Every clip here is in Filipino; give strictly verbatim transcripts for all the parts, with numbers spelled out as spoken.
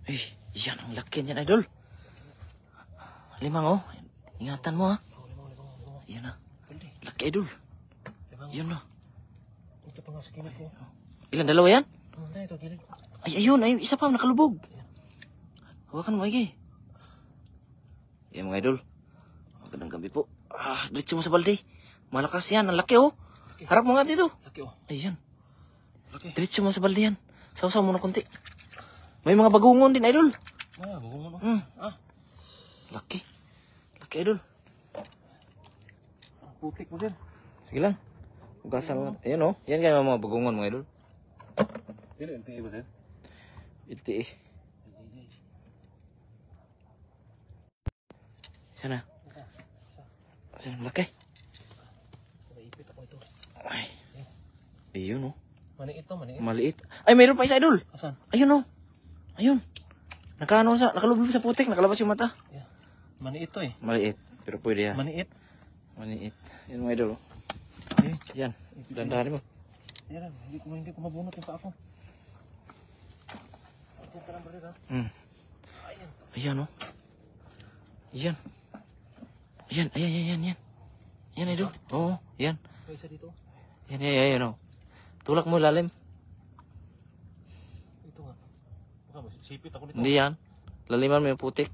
Eh, yan ang laki niyan, idol. Limang, oh. Ingatan mo, ha. Yan na. Laki, idol. Yan na. Ito pa nga sa kilid ko. Ilan, dalawa yan? Ito, kilid ko. Ay, ayun. Ay, isa pa, nakalubog. Hawakan mo, Maigi. Yan, mga idol. Magandang gabi po. Ah, diretso mo sa balde. Malakas yan. Ang laki, oh. Harap mo nga dito. Laki, oh. Ayan. Laki. Diretso mo sa balde yan. Sausaw mo na konti. May mga bagungon din, idol. Ah, bagungon, oh. Hmm. Ah. Laki. Laki, idol. Putik mo din. Sige lang. Ugasan lang. Ayan, oh. Yan kaya mga bagungon, mga idol. Dili, L T E ba din? L T E. Sana. Sana, laki. Naipit ako ito. Ay. Ayun, oh. Maliit to, maliit. Maliit. Ay, mayroon pa isa, idol. Asan? Ayun, oh. Ayun. Nakaano sa, nakalublob sa putik, nakalabas yung mata. Yeah. Maliit to eh. Maliit, pero pwede yan. Maliit. Maliit. Yan, mga idol, oh. Eh. Yan. Dandahan mo. Yan, hindi ko hindi ko mabunot yung paa ko. Diyan ka lang balik ha. Hmm. Ayan. Ayan, oh. Ayan. Ayan, ayan, ayan, ayan, yan. Yan, idol. Oo, yan. May isa dito. Yan, yan, yan, yan, oh. Tulak mo lalim. Ito nga. Baka sipit ako dito. Hindi yan. Laliman mo yung putik.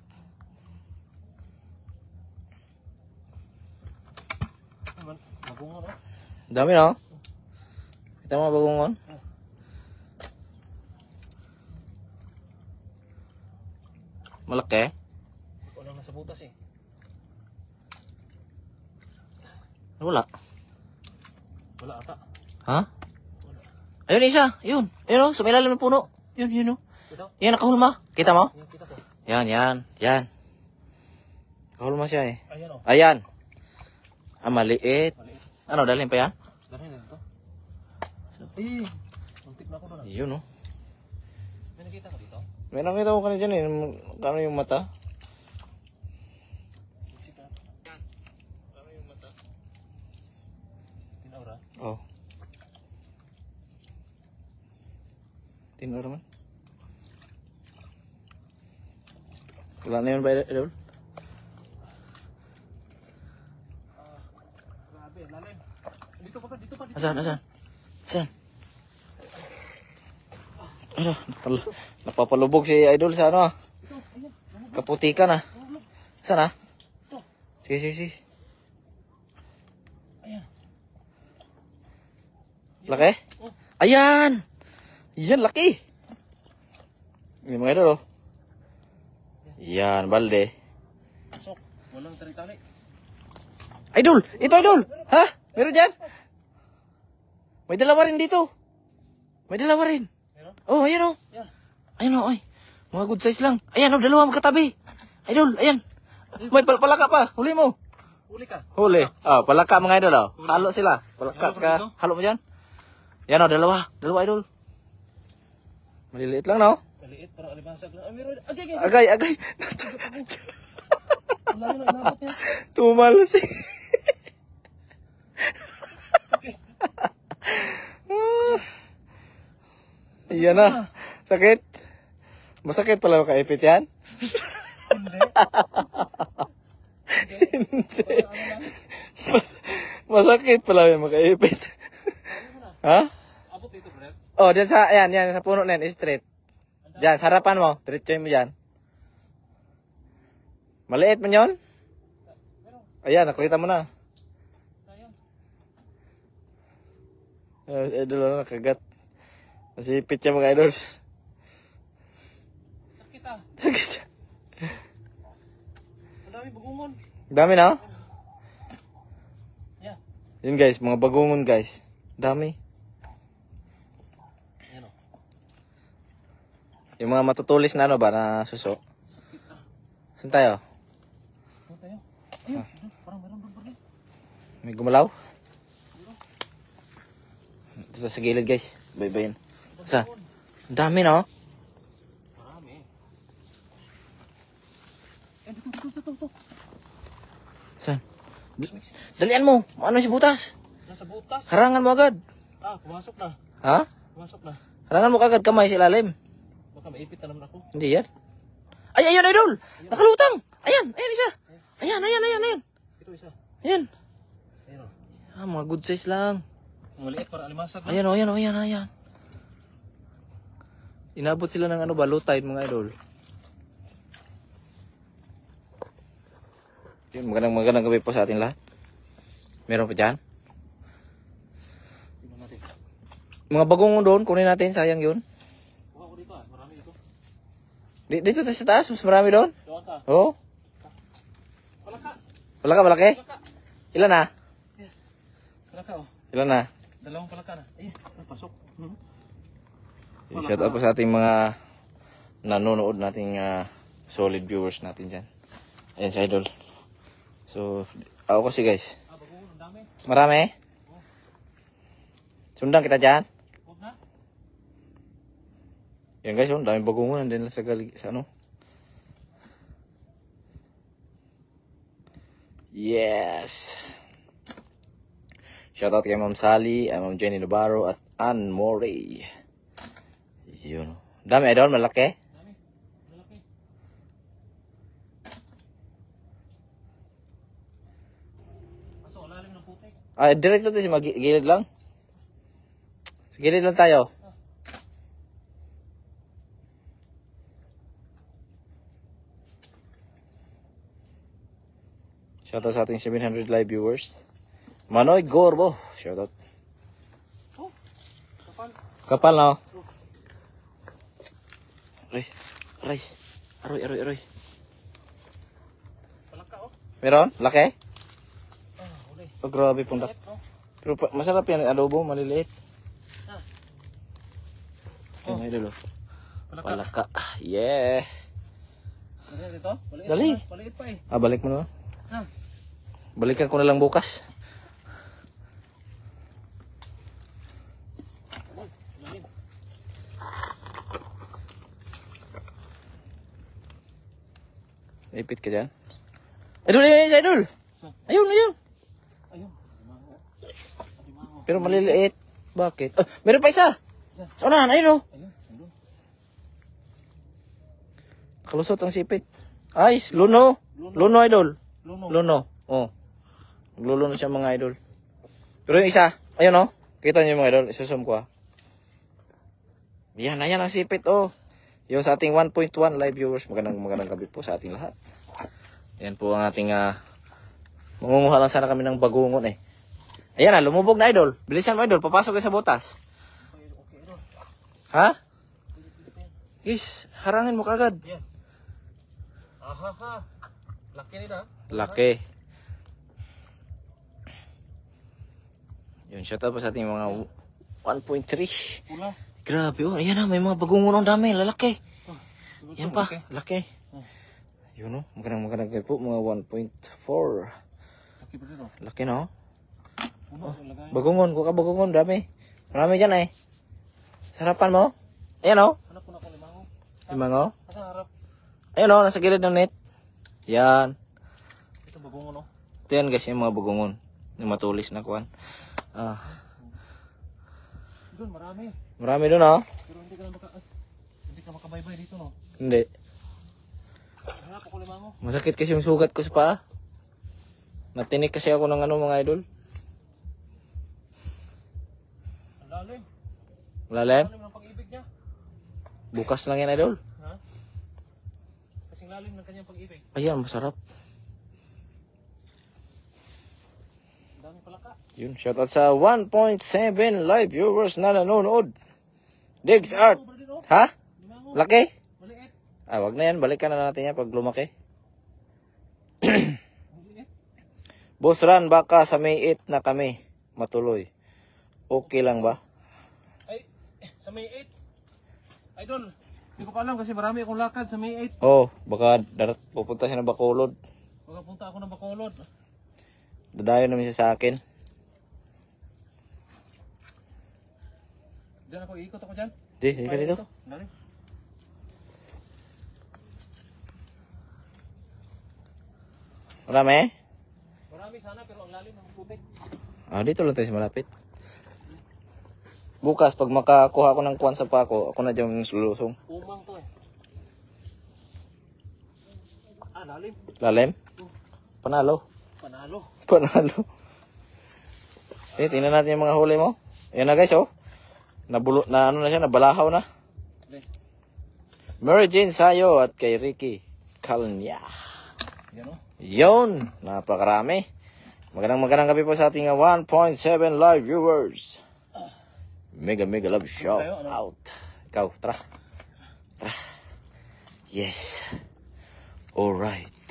Naman, magungon oh. Dami na, oh. Kita mo bagungon. Malaki. Wala nasa butas eh. Wala. Wala ata. Ha? Ayun, isa. Yun. Ayun, oh. Sa may lalim ng puno. Yun, yun, oh. Ito? Yan, nakahulma. Kita mo? Yan, kita ko. Yan, yan. Yan. Nakahulma siya, eh. Ayan oh. Ayan. Ah, maliit. Maliit. Ano, dalhin pa yan? Dali na ito. Eh, muntik na ako doon. Yun, oh. May nakita ka dito? May nakita ko kanina dyan, eh. Kano yung mata? Sika. Yan. Kano yung mata? Tinaura. Oh. Tinuro man. Wala na yun ba, Idol? Ah, grabe, lalim. Dito pa, dito pa, dito. Asan, asan? Asan? Ano, natal- napapalubog si Idol sa ano, ah. Ito, ayan. Kaputikan, ah. Asan, ah? Ito. Sige, sige, sige. Ayan. Laki? Oh. Ayan! Yan, laki! Yan, mga Idol, oh. Yan, balde. Sok, walang tali-tali. Idol! Ito, Idol! Ha? Meron dyan? May dalawa rin dito. May dalawa rin. Meron? Oh, ayan, oh. Yan. Ayan, oh, ay. Mga good size lang. Ayan, oh, dalawa magkatabi. Idol, ayan. May pal palaka pa. Huli mo. Huli ka. Huli. Ah, palaka mga Idol, oh. Huli. Halo sila. Palaka, Halo saka dito? halo mo dyan. Yan, oh, dalawa. Dalawa, Idol. Maliliit lang, no? Maliit, parang alibasag lang. Ay, meron. Agay, agay. Agay, agay. Wala yun, inabot niya. Tumalos eh. Sakit. Ayan na. Sakit. Masakit pala makaipit yan? Hindi. Hindi. Mas, masakit pala yung makaipit. Ha? Abot dito, Brett. Oh, dyan sa, ayan, yan, sa puno na yan, straight. Dyan, sa harapan mo. Diretso mo dyan. Maliit man yun? Ayan, nakita mo na. Sayang. Uh, idol na nakagat. Nasipit siya mga idols. Sakit ah. Sakit siya. Ang dami bagungon. Dami na, oh. Yan. Yun guys, mga bagungon guys. Dami. Yan oh. Yung mga matutulis na ano ba, na suso. Sakit ah. Saan tayo? Ito tayo. Ayun, parang meron doon pa rin. May gumalaw? Dito sa gilid guys. Bye-bye. Saan? Ang dami na, oh. Marami. Eh, dito, dito, dito, dito. Saan? Dalian mo. Ano si butas? Nasa butas. Harangan mo agad. Ah, pumasok na. Ha? Pumasok na. Harangan mo agad kamay sa ilalim. Baka Baka maipit na naman ako. Hindi yan. Ay, ayan, idol! Nakalutang! Ayan, ayan isa! Ayan, ayan, ayan, ayan. Ito isa. Ayan. Ayan o. Ah, mga good size lang. Maliit para alimasag. Ayan, oh, ayan, oh, ayan, ayan. Inabot sila ng ano ba, low tide, mga idol. Yun, magandang magandang gabi po sa ating lahat. Meron pa dyan? Tingnan natin. Mga bagong doon, kunin natin, sayang yun. Buka ko dito ah. Marami ito. Di- Dito tayo sa taas, mas marami doon. Doon ka. Oo. Oh. Palaka. Wala ka, malaki? Palaka. Ilan na? Palaka oh. Ilan na? Dalawang palaka na. Ayun. Ay, pasok. Hmm. Yung shout out po sa ating mga nanonood nating ah, solid viewers natin dyan. Ayan si Idol. So, ako kasi guys. Ah, bago ang dami. Marami? Sundan kita dyan. Huwag na. Yan guys, oh, dami bagungon din sa galig sa ano. Yes. Shout out kay Ma'am Sally, uh, Ma'am Jenny Navarro at Ann Morey. Yun. Dami idol, malaki. Dami. Malaki. Pasok, lalim ng putik. Ah, direkto tayo, mag-gilid lang. Sa gilid lang tayo. Shout out sa ating seven hundred live viewers. Manoy Gorbo. Shout out. Oh, kapal. Kapal na. Aray. Aray. Aroy, aroy, aroy. Palaka oh. Meron? Laki? Ah, uli. Oh, grabe pong laki. Maliit, oh. Pero pa- masarap yan, adobo, maliliit. Ah. Oh. Ay, dulo. Palaka. Palaka. Yeah. Maliit ito? Maliit Dali. pa. Maliit pa eh. Ah, balik mo na. Ha? Balikan ko na lang bukas. Uy, lalim. Ipit ka dyan. Idol, ayun, idol. Ayun, ayun. Ayun. Alimango. Alimango. Pero maliliit. Bakit? Ah, meron pa isa. Sa unahan, ayun, oh. Ayun. Ayun. Kalusot ang sipit. Ayos, luno. Luno, idol. Luno. Luno. Oh. Nagluluno siya mga idol. Pero yung isa, ayun oh. Kita niyo mga idol, isusum ko ah. Yan, ayan ang sipit oh. Yung sa ating one point one live viewers, magandang magandang gabi po sa ating lahat. Yan po ang ating uh, mangunguha lang sana kami ng bagungon eh. Ayan na, lumubog na idol. Bilisan mo idol, papasok ka sa butas. Okay, okay, idol. Ha? Pili, pili pa yan. Yes, harangin mo kagad. Yan. Aha ha. Laki nila. Laki. Yun, shout out po sa ating mga one point three. Pula. Grabe oh, ayan na, may mga bagungon ang dami, lalaki. Oh, Yan pa, okay. laki. Oh. Yun oh, magandang magandang gabi po, mga one point four. Laki pa dito. Laki no? Puno. Oh. Lagay. Bagungon, kuka bagungon, dami. Marami dyan eh. Sarapan mo? Ayan oh. Hanap ko na ko limango. Limango. Asa harap. Ayan oh, nasa gilid ng net. Yan. Ito bagongon oh. Ito yan guys, yung mga bagungon. Yung matulis na kuwan. Ah, Doon marami. marami doon oh. Pero hindi ka na maka... Ay, hindi ka makabaybay dito no. Hindi. Hanap ako limango. Masakit kasi yung sugat ko sa paa. Natinik kasi ako ng ano mga idol. Ang lalim. Lalim. Lalim ng pag-ibig niya. Bukas lang yan idol. Ha? Kasing lalim ng kanyang pag-ibig. Ayan, masarap. Ang dami pala ka. Yun, shoutout sa one point seven live viewers na nanonood. Diggs Art. Limango ba din oh? Ha? Limango. Laki? Maliit. Ah, wag na yan. Balikan na natin yan pag lumaki. Maliit. Boss Ran, baka sa May eight na kami matuloy. Okay lang ba? Ay, eh, sa May eight. Idol, hindi ko pa alam kasi marami akong lakad sa May eight. Oh, baka darat pupunta siya ng Bacolod. Pagkapunta ako ng Bacolod. Dadayo namin siya sa akin. Diyan ako, iikot ako dyan. Di, di ka dito. Dali. Marami? Marami sana pero ang lalim ng tubig. Ah, dito lang tayo sa malapit. Bukas, pag makakuha ako ng kuwan sa pako, ako na dyan lulusong. Uma Maluwang to eh. Ah, lalim. Lalim? Panalo. Panalo. Panalo. Eh, tingnan natin yung mga huli mo. Ayan na guys, oh. Nabulo, na ano na siya, nabalahaw na. Okay. Mary Jane Sayo at kay Ricky Calnya. Yan oh. Yun, napakarami. Magandang magandang gabi po sa ating uh, one point seven live viewers. Mega mega love shout out. Ikaw, tara. Tara. Yes. Alright.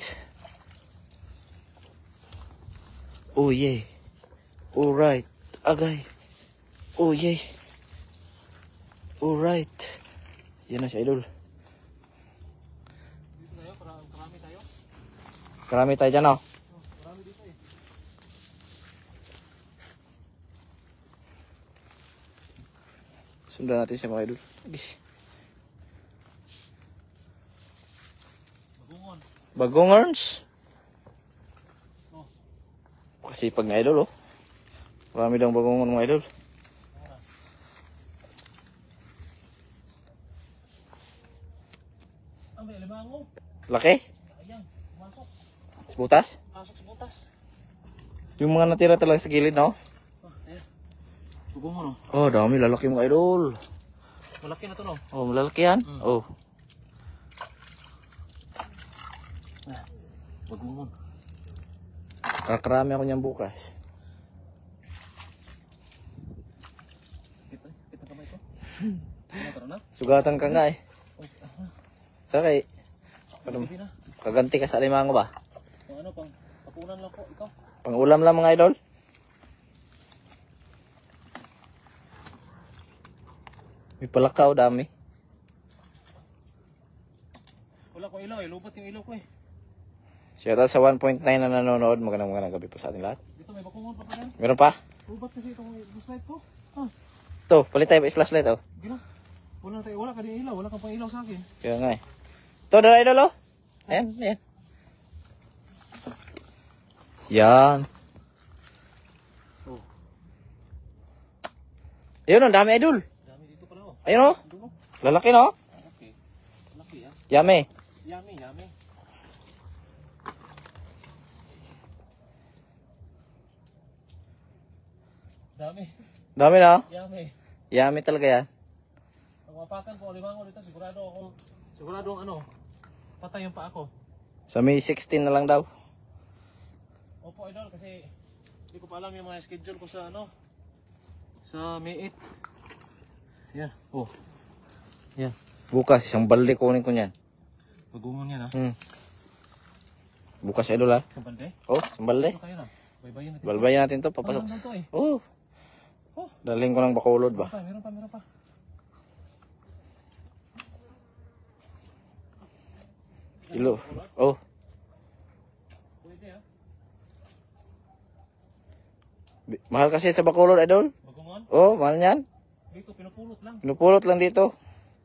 Oh yeah. Alright. Agay. Oh yeah. Alright. Yan na si Idol. Dito tayo, para karami tayo. Karami tayo dyan, oh. Oh, marami dito eh. Sundan natin siya mga Idol. Bagungon. Bagongers. Oh. Kasi pag na Idol, oh. Marami daw bagongon mga Idol. Ang may alimango. Laki. Sayang. Pumasok. Sa butas. Pasok sa butas. Yung mga natira talaga sa gilid, no? Oh, ayan. Bagungon oh. Oh, dami lalaki mga Idol. Malaki na to no. Oh, malalaki yan. Mm. Oh. Ah, bagungon. Kakarami ako niyan bukas. Kita, kita kamay ko. Ano tara na? Sugatan ka nga eh. Oh, ah, Saka eh. hindi na. Kaganti ka sa alimango ba? Kung ano pang papunan lang po ikaw. Pang ulam lang mga Idol. May palakaw dami. Wala ko ilaw eh. Lubot yung ilaw ko eh. Shoutout sa one point nine na nanonood. Magandang magandang gabi po sa ating lahat. Dito may bakungon pa pa yan. Meron pa? Lubot kasi itong flashlight ko. Ah, Ito, palit tayo flashlight, oh. gila. Wala tayo, wala ka din ilaw. Wala kang pang ilaw sa akin. Kaya nga eh. Ito, dala Idol, oh. Ayan, ayan. Yan. Oh. Ayun, ang dami Idol. Dami dito pala oh. Ayun, oh. Dulo. Lalaki, no? Okay. Laki ah. Yummy. Yummy, yummy. Dami. Dami, no? Yummy. Yummy talaga yan. Ang mapakan ko alimango dito, sigurado ako, sigurado ang ano, patay yung pa ako. Sa May sixteen na lang daw. Opo, Idol, kasi hindi ko pa alam yung mga schedule ko sa ano, sa May eight. Yan, oh. Yan. Bukas, isang balde kunin ko niyan. Bagungon yan ha. Hmm. Bukas, Idol, ha? Sa balde? Oh, isang balde. Ano tayo na? Baybayin natin. Balbayan natin to, papasok. Ano to eh? Oh, Oh, daling ko ng Bacolod ba? meron pa, meron pa, meron pa. Ilo. Oh, Pwede ha. bi- mahal kasi sa Bacolod, Idol. Bagungon? Oh, mahal niyan. Dito, pinupulot lang. Pinupulot lang dito.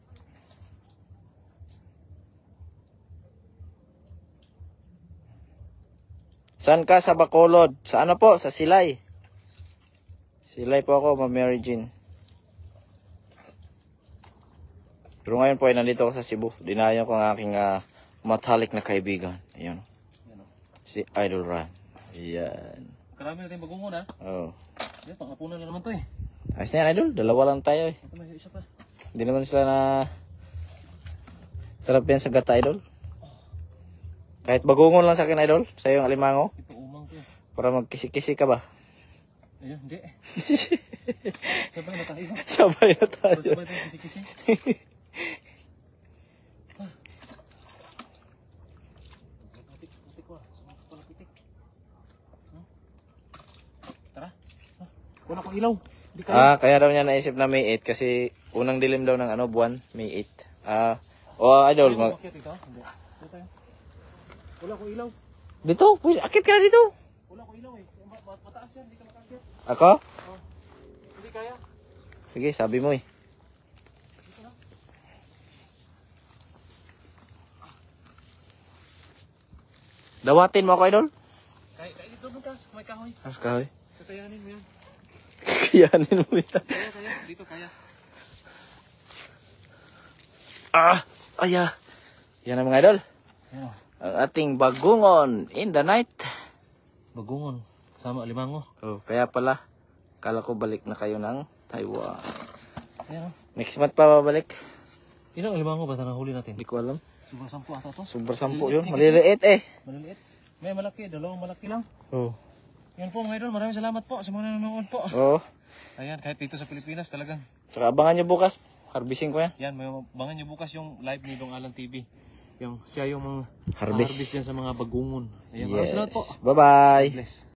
Saan ka sa Bacolod? Sa ano po? Sa Silay. Silay po ako, Ma'am Mary Jean. Pero ngayon po ay nandito ako sa Cebu. Dinayo ko ang aking uh, matalik na kaibigan. Ayun. Yan oh. Si Idol Ran. Ayan. Karami natin bagungon ha. Oh. Yan, pangapunan na naman to eh. Ayos na yan, Idol. Dalawa lang tayo eh. Ito may isa pa. Hindi naman sila na... Sarap yan sa gata, Idol. Kahit bagungon lang sa akin, Idol. Sa yung alimango. Ito umang to eh. Para magkisi-kisi ka ba? Ayun, hindi. Sabay na tayo. Sabay na tayo. Sabay tayo kisi-kisi. Ah. Pitik, pitik ko ah. Sumakot ko na pitik. Hmm? Tara. Ah, wala akong ilaw. Hindi kaya. Ah, kaya daw niya naisip na May eight kasi unang dilim daw ng ano buwan, May eight. Ah, oh, Idol. Kaya Mag- umakyat ikaw? Hindi. Dito tayo. Wala akong ilaw. dito, pwede, akit ka na dito. Wala akong ilaw eh. Ma- ma- Mataas yan, hindi ka makakyat. Ako? Oh. Hindi kaya. Sige, sabi mo eh. Dawatin mo ako, Idol. Kaya, kaya dito doon ka. May kahoy. Mas kahoy. Kakayanin mo yan. Kayanin mo yan. Kaya, kaya. Dito kaya. Ah, aya. Yan na mga idol. Ayan. Ang ating bagungon in the night. Bagungon. Sama alimango. Oh, kaya pala, kala ko balik na kayo ng Taiwan. Ayan. Next month pa babalik. Ilang alimango ba na huli natin? Hindi ko alam. Sobrang sampu ata to. Super sampu yun. Maliliit Maliliit eh. Maliliit. May malaki, dalawang malaki lang. Oh. Yan po mga idol, maraming salamat po sa mga nanonood po. Oh. Ayan, kahit dito sa Pilipinas talagang. Saka abangan nyo bukas. Harvesting ko yan. Yan, may abangan nyo bukas yung live ni Dong Alan T V. Yung siya yung mga Harvest. harvest yan sa mga bagungon. Ayan, maraming salamat po. Bye-bye. Bless.